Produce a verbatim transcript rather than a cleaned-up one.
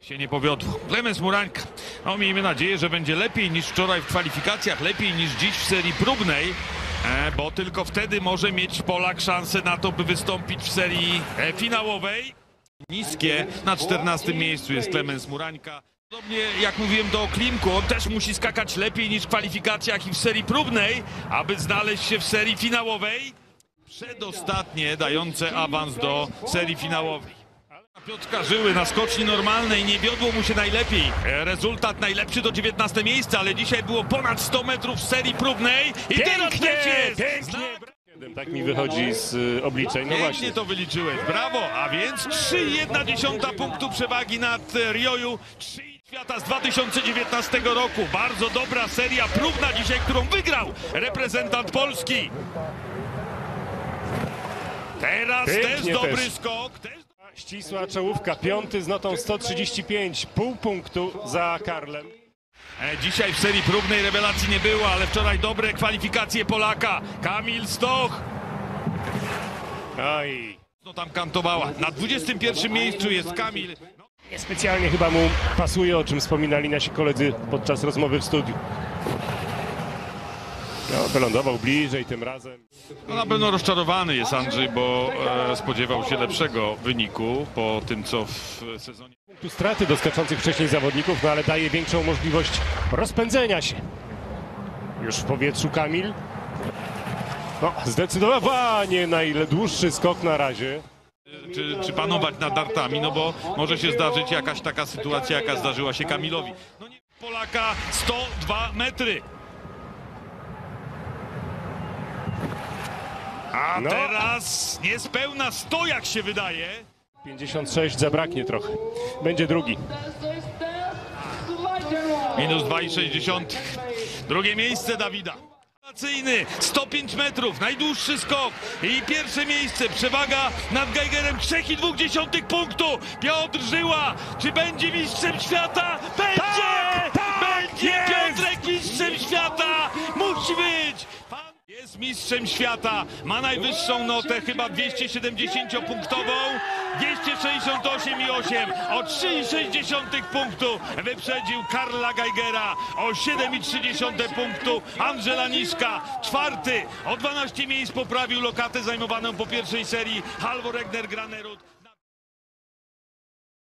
Się nie powiodło. Klemens Murańka. No, miejmy nadzieję, że będzie lepiej niż wczoraj w kwalifikacjach, lepiej niż dziś w serii próbnej, e, bo tylko wtedy może mieć Polak szansę na to, by wystąpić w serii e, finałowej. Niskie, na czternastym miejscu jest Klemens Murańka. Podobnie jak mówiłem do Klimku, on też musi skakać lepiej niż w kwalifikacjach i w serii próbnej, aby znaleźć się w serii finałowej. Przedostatnie dające awans do serii finałowej. Piotrka Żyły na skoczni normalnej nie wiodło mu się najlepiej. Rezultat najlepszy to dziewiętnaste miejsce, ale dzisiaj było ponad sto metrów w serii próbnej. I teraz trzecie! Pięknie! Tak mi wychodzi z y, obliczeń. No Pięknie właśnie. to wyliczyłeś, brawo! A więc trzy i jedna dziesiąta punktu przewagi nad e, Rioju. trzy świata z dwa tysiące dziewiętnastego roku. Bardzo dobra seria próbna dzisiaj, którą wygrał reprezentant Polski. Teraz Pięknie też dobry też. skok. Też... Ścisła czołówka, piąty z notą sto trzydzieści pięć, pół punktu za Karlem. E, Dzisiaj w serii próbnej rewelacji nie było, ale wczoraj dobre kwalifikacje Polaka. Kamil Stoch. Oj. No tam kantowała. Na dwudziestym pierwszym miejscu jest Kamil. No, Niespecjalnie chyba mu pasuje, o czym wspominali nasi koledzy podczas rozmowy w studiu. No, wylądował bliżej tym razem. no na pewno rozczarowany jest Andrzej, bo e, spodziewał się lepszego wyniku po tym, co w sezonie. Tu straty do skaczących wcześniej zawodników, no ale daje większą możliwość rozpędzenia się. Już w powietrzu Kamil. No, zdecydowanie najdłuższy skok na razie. Czy, czy panować nad dartami, no bo może się zdarzyć jakaś taka sytuacja, jaka zdarzyła się Kamilowi. No nie, Polaka sto dwa metry. A No. teraz niespełna sto, jak się wydaje. pięćdziesiąt sześć zabraknie trochę. Będzie drugi. Minus dwa i sześć dziesiątych. Drugie miejsce Dawida. Rewelacyjny, sto pięć metrów, najdłuższy skok i pierwsze miejsce, przewaga nad Geigerem trzy i dwie dziesiątych punktu. Piotr Żyła, czy będzie mistrzem świata? Będzie! Tak, tak, będzie jest! Piotrek mistrzem świata! Musi być! Pan jest mistrzem świata, ma najwyższą notę, chyba dwieście siedemdziesięciopunktową, dwieście sześćdziesiąt osiem i osiem, o trzy i sześć dziesiątych punktu wyprzedził Karla Geigera, o siedem i trzy dziesiąte punktu Andrzela Niszka, czwarty, o dwanaście miejsc poprawił lokatę zajmowaną po pierwszej serii Halvor Egner Granerud.